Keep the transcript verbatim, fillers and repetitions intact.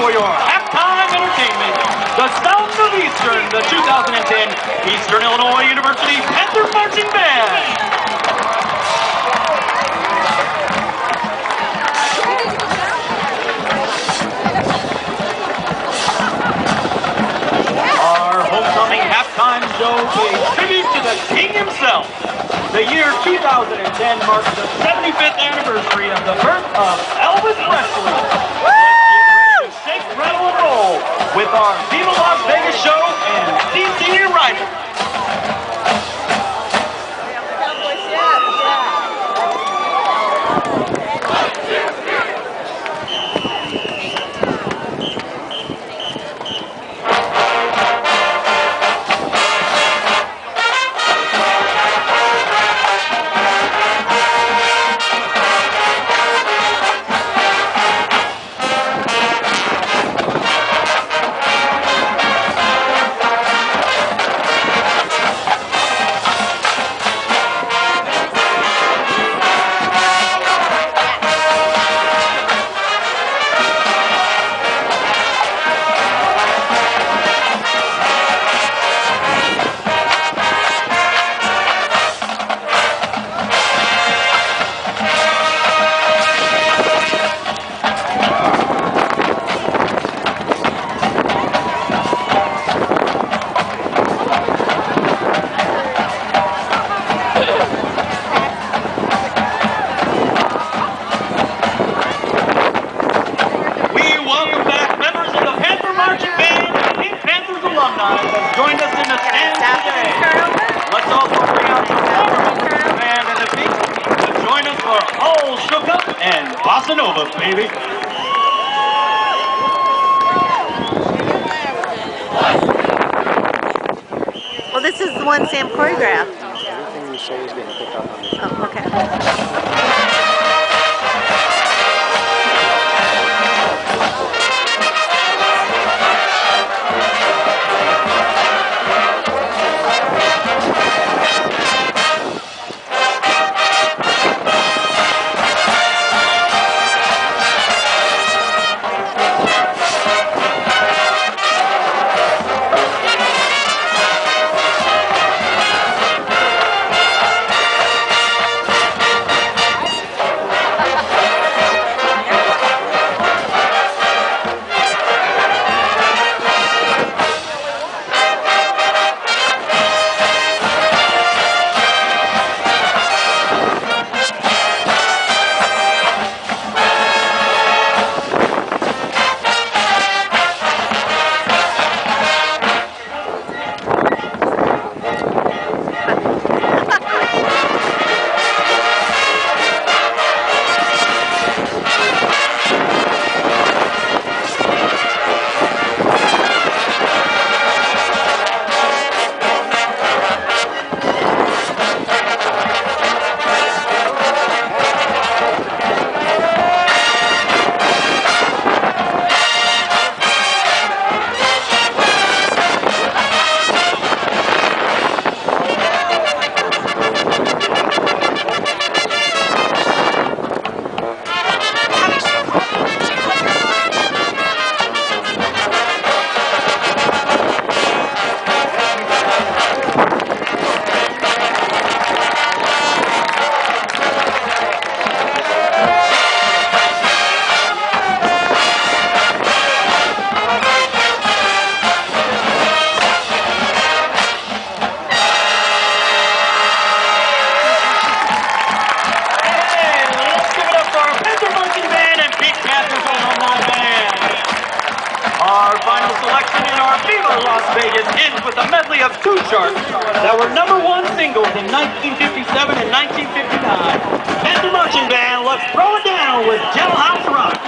for your halftime entertainment, the Sounds of Eastern, the two thousand ten Eastern Illinois University Panther Marching Band. Our homecoming halftime show pays tribute to the king himself. The year two thousand ten marks the seventy-fifth anniversary of the birth of Elvis Presley. Let's get ready to shake, rattle, and roll with our Viva Las Vegas show and C C Rider. Has joined us in the stands today. Let's also bring out the Panthers Band and the Pink to join us for All Shook Up and Bossa Nova, baby. Well, this is the one Sam choreographed. Everything you say is getting picked up on the Oh, okay. Our final selection in our Viva Las Vegas ends with a medley of two charts that were number one singles in nineteen fifty-seven and nineteen fifty-nine. Panther Marching Band, let's throw it down with Jailhouse Rock.